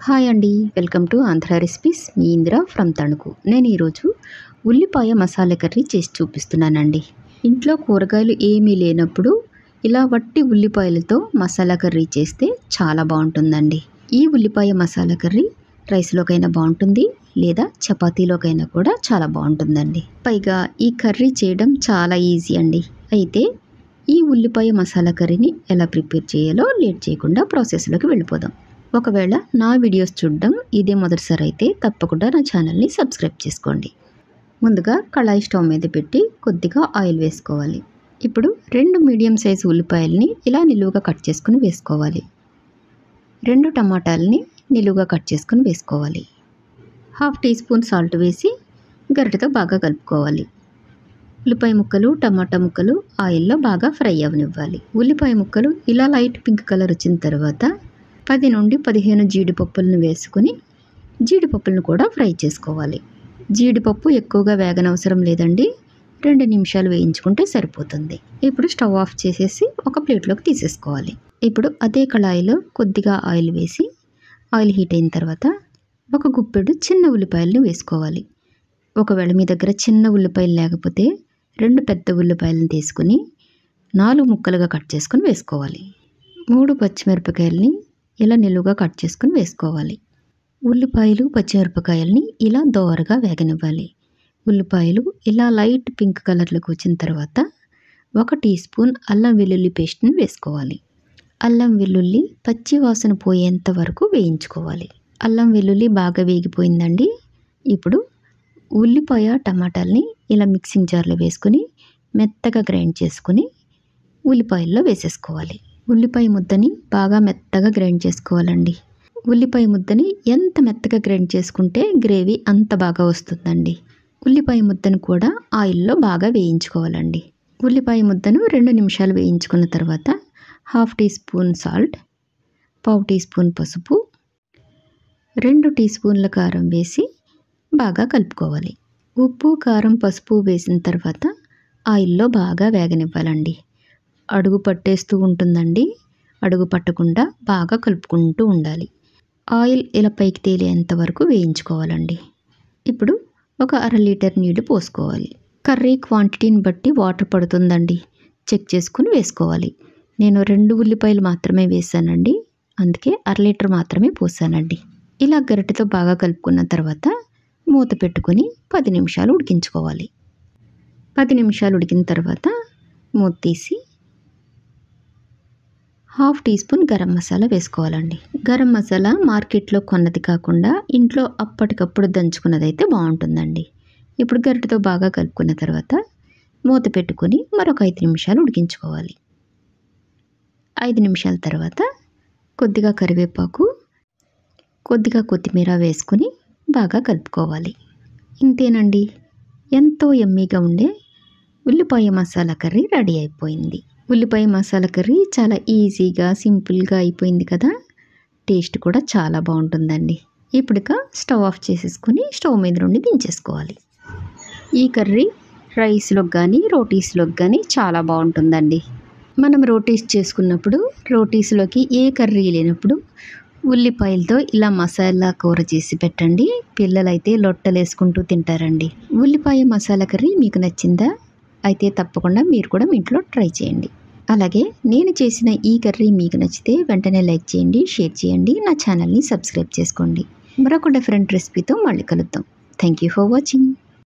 Hi అండి, welcome to Andhra recipes. మీ Indira from Tanuku. నేను ఈరోజు ఉల్లిపాయ మసాలా కర్రీ చేసి చూపిస్తున్నానండి. ఇంట్లో కూరగాయలు ఏమీ లేనప్పుడు ఇలా వట్టి ఉల్లిపాయలతో మసాలా కర్రీ చేస్తే చాలా బాగుంటుందండి. ఈ ఉల్లిపాయ మసాలా కర్రీ రైస్లోకైనా బాగుంటుంది, లేదా చపాతీలోకైనా కూడా చాలా బాగుంటుందండి. పైగా ఈ కర్రీ చేయడం చాలా ఈజీ అండి. అయితే ఈ ఉల్లిపాయ మసాలా కర్రీని ఎలా ప్రిపేర్ చేయాలో లేట్ చేయకుండా ప్రాసెస్లోకి వెళ్ళిపోదాం. ఒకవేళ నా వీడియోస్ చూడడం ఇదే మొదటిసారి అయితే తప్పకుండా నా ఛానల్ని సబ్స్క్రైబ్ చేసుకోండి. ముందుగా కళాయి స్టవ్ మీద పెట్టి కొద్దిగా ఆయిల్ వేసుకోవాలి. ఇప్పుడు 2 మీడియం సైజు ఉల్లిపాయలని ఇలా నిలువుగా కట్ చేసుకుని వేసుకోవాలి. 2 టమాటాలని నిలువుగా కట్ చేసుకుని వేసుకోవాలి. 1/2 టీ స్పూన్ సాల్ట్ వేసి గరిటెతో బాగా కలుపుకోవాలి. ఉల్లిపాయ ముక్కలు, టమాటా ముక్కలు ఆయిల్లో బాగా ఫ్రై అవనివ్వాలి. ఉల్లిపాయ ముక్కలు ఇలా లైట్ పింక్ కలర్ వచ్చిన తర్వాత 10 నుండి 15 జీడిపప్పులను వేసుకుని జీడిపప్పులను కూడా ఫ్రై చేసుకోవాలి. జీడిపప్పు ఎక్కువగా వేగనవసరం లేదండి, 2 నిమిషాలు వేయించుకుంటే సరిపోతుంది. ఇప్పుడు స్టవ్ ఆఫ్ చేసేసి ఒక ప్లేట్లోకి తీసేసుకోవాలి. ఇప్పుడు అదే కళాయిలో కొద్దిగా ఆయిల్ వేసి ఆయిల్ హీట్ అయిన తర్వాత ఒక గుప్పెడు చిన్న ఉల్లిపాయలను వేసుకోవాలి. ఒకవేళ మీ దగ్గర చిన్న ఉల్లిపాయలు లేకపోతే 2 పెద్ద ఉల్లిపాయలను తీసుకుని 4 ముక్కలుగా కట్ చేసుకుని వేసుకోవాలి. 3 పచ్చిమిరపకాయలని ఇలా నిలువుగా కట్ చేసుకుని వేసుకోవాలి. ఉల్లిపాయలు, పచ్చిమిరపకాయలని ఇలా దోరగా వేగనివ్వాలి. ఉల్లిపాయలు ఇలా లైట్ పింక్ కలర్లోకి వచ్చిన తర్వాత 1 టీ స్పూన్ అల్లం వెల్లుల్లి పేస్ట్ని వేసుకోవాలి. అల్లం వెల్లుల్లి పచ్చి వాసన పోయేంత వరకు వేయించుకోవాలి. అల్లం వెల్లుల్లి బాగా వేగిపోయిందండి. ఇప్పుడు ఉల్లిపాయ, టమాటాలని ఇలా మిక్సింగ్ జార్లో వేసుకుని మెత్తగా గ్రైండ్ చేసుకుని ఉల్లిపాయల్లో వేసేసుకోవాలి. ఉల్లిపాయ ముద్దని బాగా మెత్తగా గ్రైండ్ చేసుకోవాలండి. ఉల్లిపాయ ముద్దని ఎంత మెత్తగా గ్రైండ్ చేసుకుంటే గ్రేవీ అంత బాగా వస్తుందండి. ఉల్లిపాయ ముద్దను కూడా ఆయిల్లో బాగా వేయించుకోవాలండి. ఉల్లిపాయ ముద్దను 2 నిమిషాలు వేయించుకున్న తర్వాత 1/2 teaspoon salt, 1/4 teaspoon పసుపు, 2 టీ స్పూన్ల కారం వేసి బాగా కలుపుకోవాలి. ఉప్పు, కారం, పసుపు వేసిన తర్వాత ఆయిల్లో బాగా వేగనివ్వాలండి. అడుగు పట్టేస్తూ ఉంటుందండి. అడుగు పట్టకుండా బాగా కలుపుకుంటూ ఉండాలి. ఆయిల్ ఇలా పైకి తేలేంత వరకు వేయించుకోవాలండి. ఇప్పుడు ఒక 1/2 లీటర్ నీళ్లు పోసుకోవాలి. కర్రీ క్వాంటిటీని బట్టి వాటర్ పడుతుందండి, చెక్ చేసుకుని వేసుకోవాలి. నేను 2 ఉల్లిపాయలు మాత్రమే వేసానండి, అందుకే 1/2 లీటర్ మాత్రమే పోసానండి. ఇలా గరిటెతో బాగా కలుపుకున్న తర్వాత మూత పెట్టుకొని 10 నిమిషాలు ఉడికించుకోవాలి. 10 నిమిషాలు ఉడికిన తర్వాత మూత తీసి 1/2 టీ స్పూన్ గరం మసాలా వేసుకోవాలండి. గరం మసాలా మార్కెట్లో కొన్నది కాకుండా ఇంట్లో అప్పటికప్పుడు దంచుకున్నది అయితే బాగుంటుందండి. ఇప్పుడు గరిటెతో బాగా కలుపుకున్న తర్వాత మూత పెట్టుకొని మరొక 5 నిమిషాలు ఉడికించుకోవాలి. 5 నిమిషాల తర్వాత కొద్దిగా కరివేపాకు, కొద్దిగా కొత్తిమీర వేసుకొని బాగా కలుపుకోవాలి. ఇంతేనండి, ఎంతో యమ్మీగా ఉండే ఉల్లిపాయ మసాలా కర్రీ రెడీ అయిపోయింది. ఉల్లిపాయ మసాలా కర్రీ చాలా ఈజీగా, సింపుల్గా అయిపోయింది కదా. టేస్ట్ కూడా చాలా బాగుంటుందండి. ఇప్పుడుగా స్టవ్ ఆఫ్ చేసేసుకొని స్టవ్ మీద నుండి దించేసుకోవాలి. ఈ కర్రీ రైస్లోకి కానీ రోటీస్లోకి కానీ చాలా బాగుంటుందండి. మనం రోటీస్ చేసుకున్నప్పుడు రోటీస్లోకి ఏ కర్రీ లేనప్పుడు ఉల్లిపాయలతో ఇలా మసాలా కూర చేసి పెట్టండి. పిల్లలైతే లొట్టలు వేసుకుంటూ తింటారండి. ఉల్లిపాయ మసాలా కర్రీ మీకు నచ్చిందా? అయితే తప్పకుండా మీరు కూడా మీ ఇంట్లో ట్రై చేయండి. అలాగే నేను చేసిన ఈ కర్రీ మీకు నచ్చితే వెంటనే లైక్ చేయండి, షేర్ చేయండి, నా ఛానల్ని సబ్స్క్రైబ్ చేసుకోండి. మరొక డిఫరెంట్ రెసిపీతో మళ్ళీ కలుద్దాం. Thank you for watching.